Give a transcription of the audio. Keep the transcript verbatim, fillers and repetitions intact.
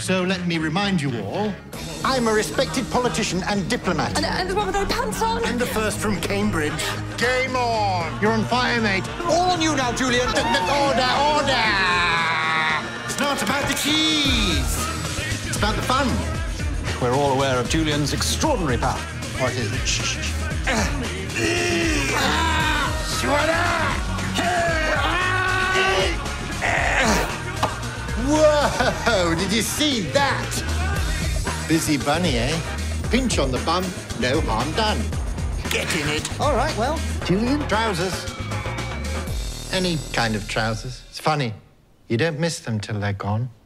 So let me remind you all, I'm a respected politician and diplomat. And, and the one with no pants on. And the first from Cambridge. Game on! You're on fire, mate. All on you now, Julian. Order, order! It's not about the cheese. It's about the fun. We're all aware of Julian's extraordinary power. What is it? Shh, shh, shh. Whoa! Did you see that? Busy bunny, eh? Pinch on the bum, no harm done. Get in it. All right, well, Julian. Trousers. Any kind of trousers. It's funny. You don't miss them till they're gone.